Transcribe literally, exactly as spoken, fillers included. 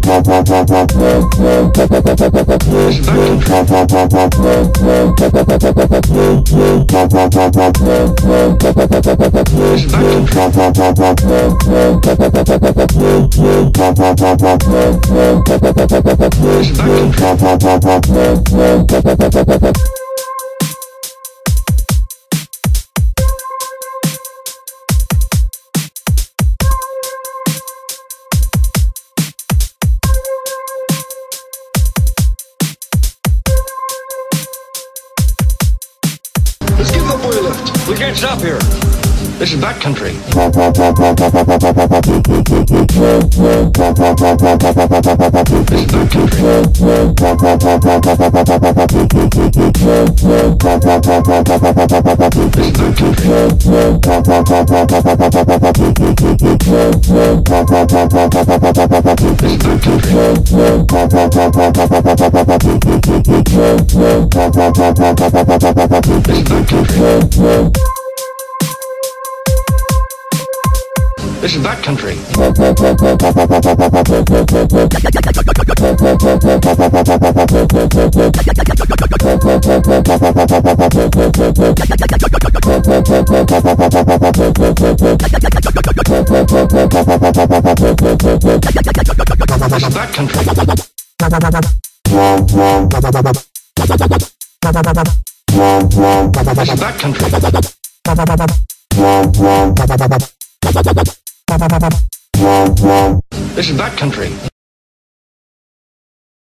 Let's give the boy a lift. We can't stop here. This is backcountry. This is This is backcountry. This is backcountry. This is backcountry. This is backcountry.